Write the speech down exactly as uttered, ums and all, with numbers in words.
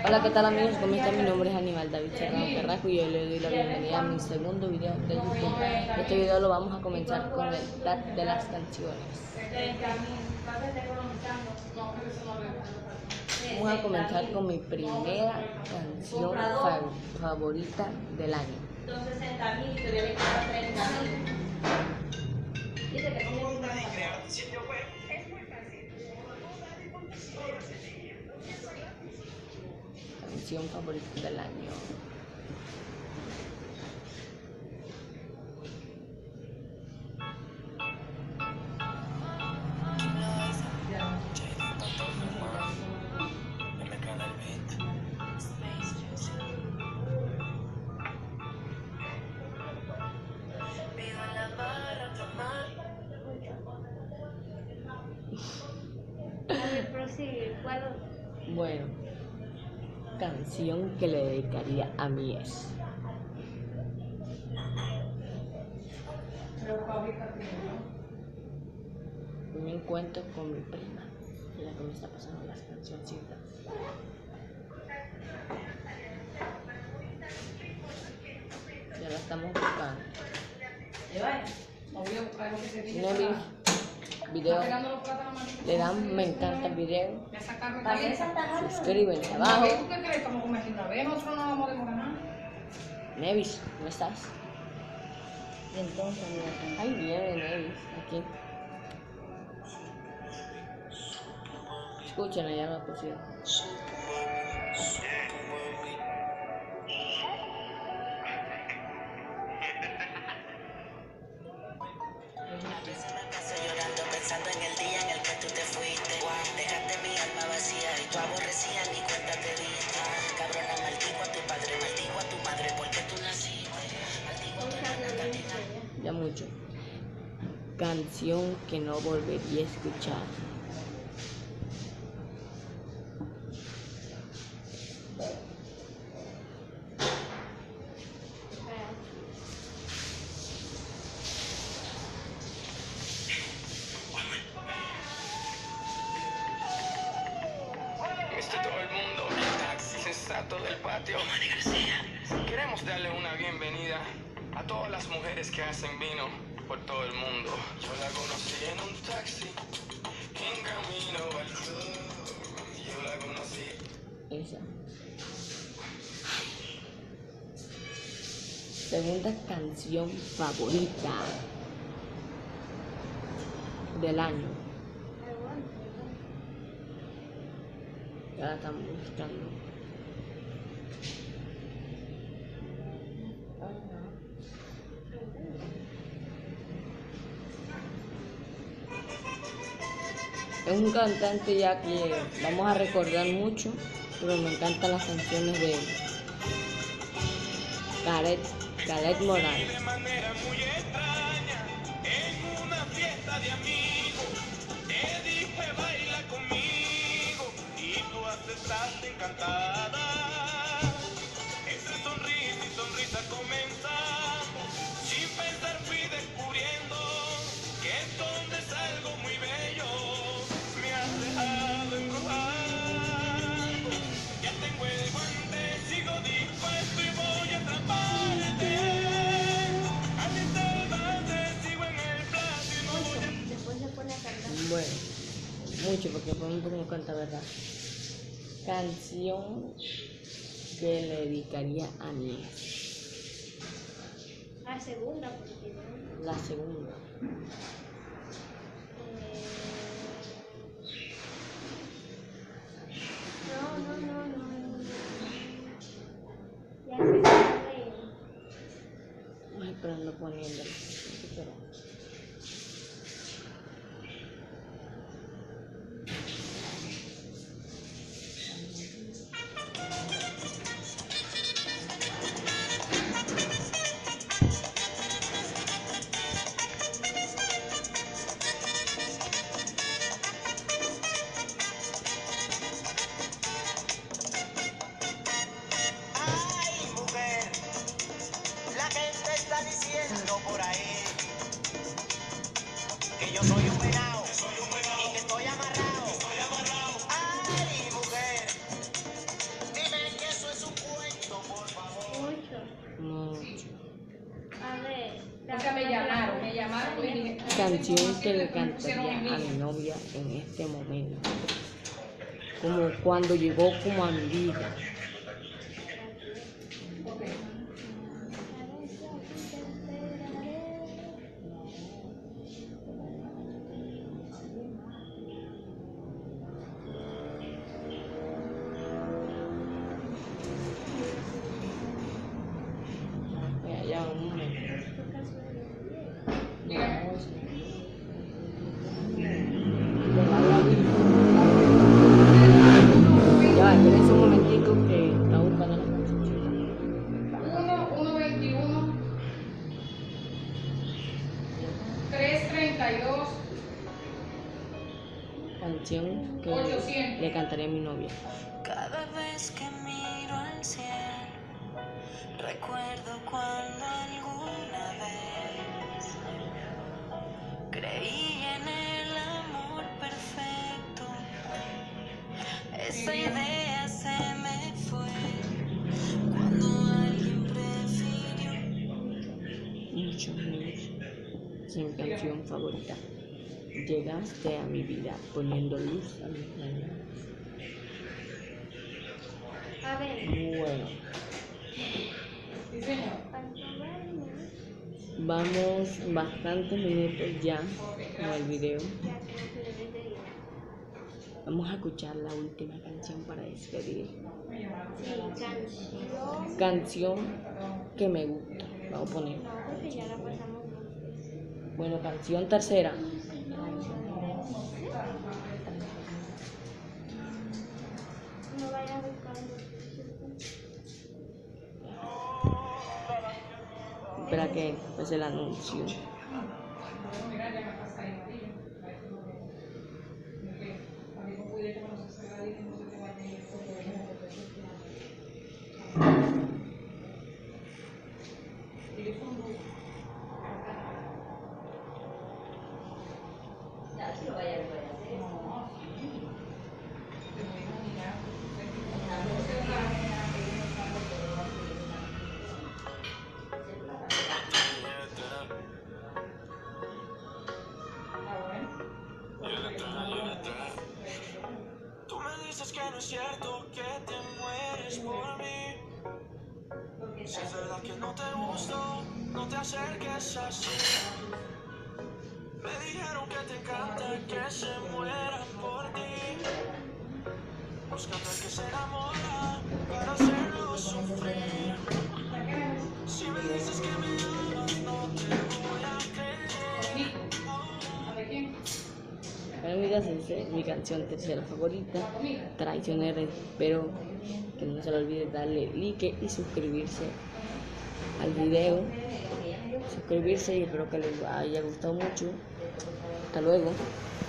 Hola, ¿qué tal amigos? ¿Cómo están? Mi nombre es Aníbal David Serrano Carrasco y yo les doy la bienvenida a mi segundo video de YouTube. Este video lo vamos a comenzar con el tag de las canciones. Vamos a comenzar con mi primera canción fa favorita del año. sesenta mil y te voy a dejar treinta mil. Dice que como un canción favorita del año. Bueno, canción que le dedicaría a mi ex. Me encuentro con mi prima, la que me está pasando las cancioncitas. Ya la estamos buscando. Nevis, video, le dan me encanta el video, suscríbanse abajo. Nevis, ¿cómo estás? Y entonces, mira, ahí viene Nevis, aquí. Escuchen, ya lo pusieron. Pensando en el día en el que tú te fuiste, dejaste mi alma vacía y tú aborrecías ni cuenta te diste. Cabrona, maldigo a tu padre, maldigo a tu madre porque tú naciste, maldigo a tu hermana. Ya mucho. Canción que no volvería a escuchar. Del patio. Queremos darle una bienvenida a todas las mujeres que hacen vino por todo el mundo. Yo la conocí en un taxi, en camino al club. Yo la conocí. Esa. Segunda canción favorita del año. Ya la estamos buscando. Es un cantante ya que vamos a recordar mucho, pero me encantan las canciones de Caret, Caret Morales. De manera muy extraña, en una fiesta de amigos, te dije baila conmigo y tú aceptaste encantada. Entre sonrisa y sonrisa comenzamos, sin pensar fui descubriendo que es donde es algo muy bello. Me has dejado embrujado, ya tengo el guante, sigo dispuesto y voy a atraparte. A ti te vas, sigo en el plato y no voy a... Después se pone a cantar. Bueno, mucho porque por un poco canta, ¿verdad? Canción que le dedicaría a mi ex. La segunda, porque no. La segunda. No, no, no, no, no. Ya se sabe. Ay, pero ando poniendo. Pero... Ay, mujer, la gente está diciendo por ahí que yo soy un venado y que estoy amarrado. Ay, mujer, dime canción que le cantaría a mi novia en este momento, como cuando llegó como a mi vida. Mira, ya un momento. Ya va, espérense un momentico que está buscando la cancioncita. uno, uno, veintiuno, tres, treinta y dos, Canción que ochocientos. le cantaría a mi novia. Cada vez que miro al cielo, recuerdo cuando alguna vez creí en el amor perfecto. Esa idea se me fue cuando alguien prefirió. Muchos años sin canción favorita. Llegaste a mi vida poniendo luz a mis mañanas. A ver. Bueno, Sí, señor. vamos bastantes minutos ya con el video. Ya tengo que despedir. Vamos a escuchar la última canción para despedir. Sí, canción. Canción que me gusta. Vamos a poner. No, porque ya la pasamos antes. Bueno, canción tercera. No vayas buscando. Espera que empiece el anuncio. Mira, ya me pasa ahí, María. Porque también no pude conocerse a nadie, no se te vaya a ir porque venga a Tú me dices que no es cierto que te mueres por mí. Si es verdad que no te gusto, no te acerques así. Me dijeron que te encanta que se mueran por ti. Buscando al que se enamora para hacerlo sufrir. Si me dices que me amas, no te voy a creer. ¿A de quién? Bueno, amigas, esa es mi canción tercera favorita, Traicionera. Espero que no se le olvide darle like y suscribirse al video. Suscribirse y espero que les haya gustado mucho. Hasta luego.